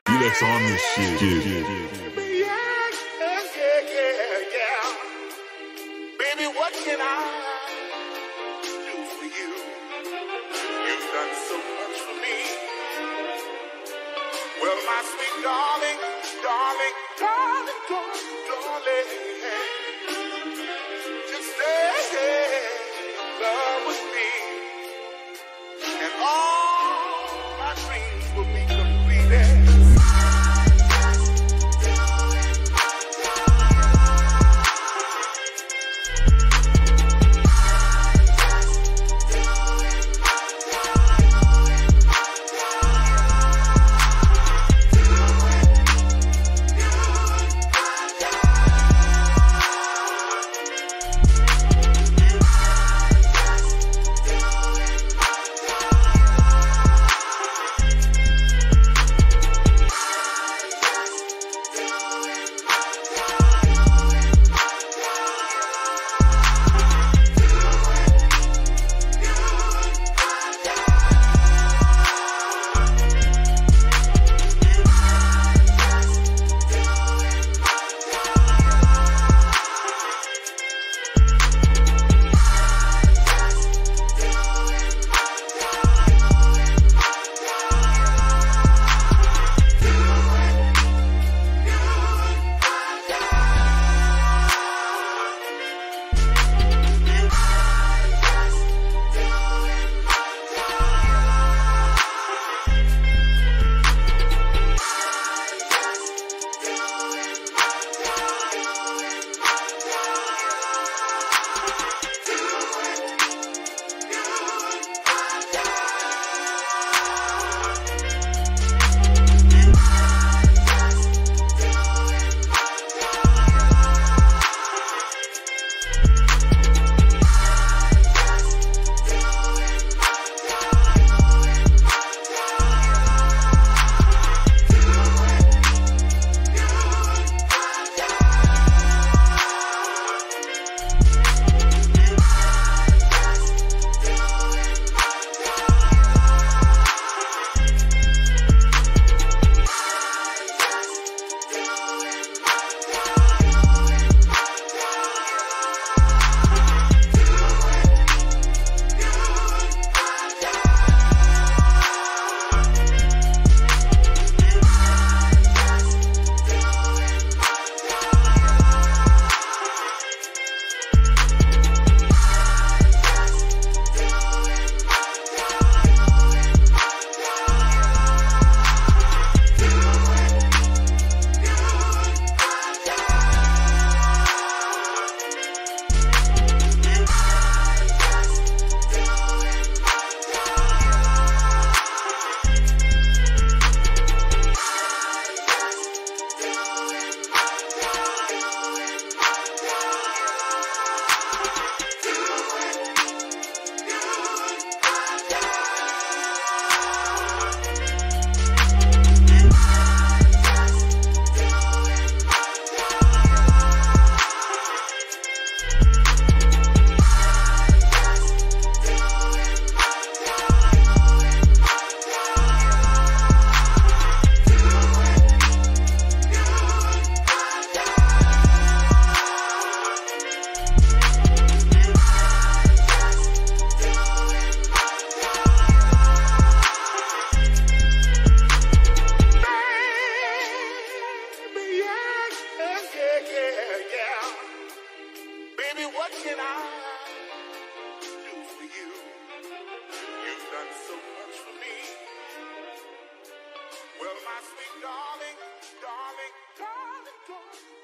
Relax on this shit. Yeah. Baby, what can I do for you? You've done so much for me. Well, my sweet darling, darling, darling, darling, darling, just stay in love with me, and all my dreams will be completed. Baby, what can I do for you? You've done so much for me. Well, my sweet darling, darling, darling, darling.